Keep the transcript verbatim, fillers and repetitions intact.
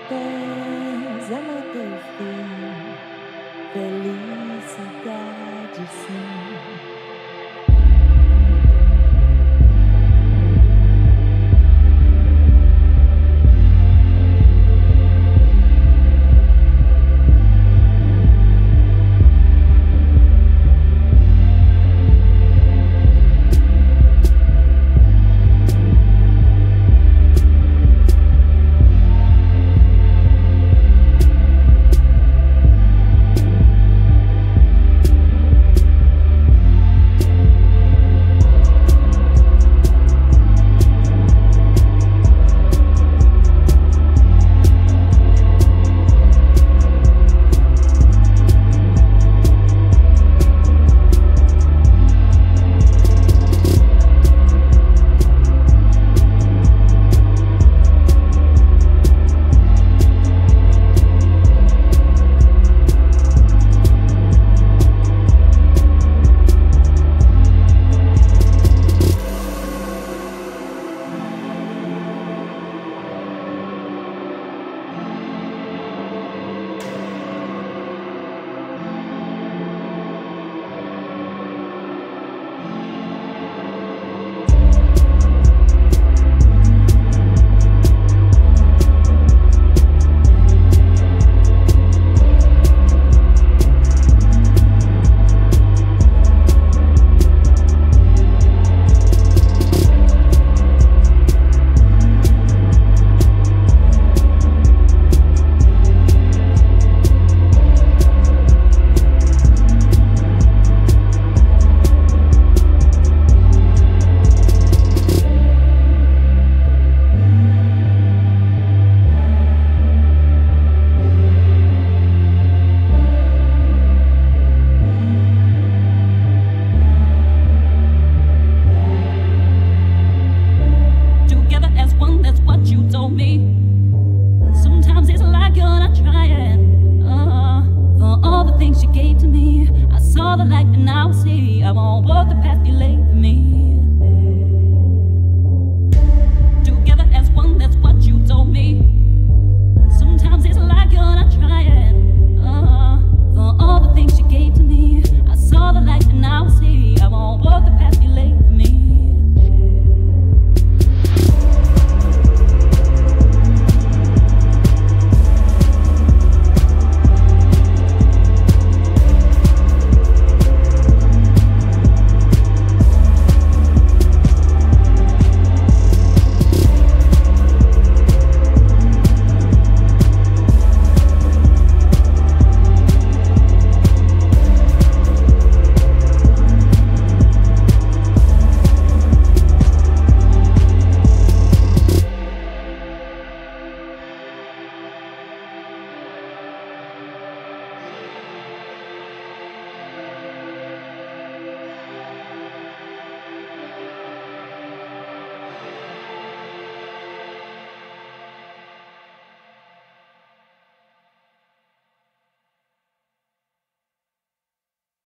pés é teu filho, felicidade sim. Sometimes it's like you're not trying. Uh, for all the things you gave to me, I saw the light and now I see I won't walk the path you laid for me.